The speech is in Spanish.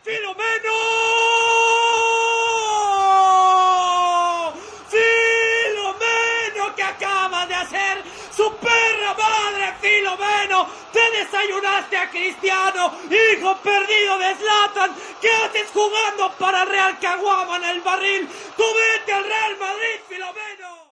¡Filomeno! ¡Filomeno! ¿Qué acabas de hacer? ¡Su perra madre, Filomeno! ¡Te desayunaste a Cristiano, hijo perdido de Zlatan! ¿Qué haces jugando para Real Caguama en el barril? ¡Tú vete al Real Madrid, Filomeno!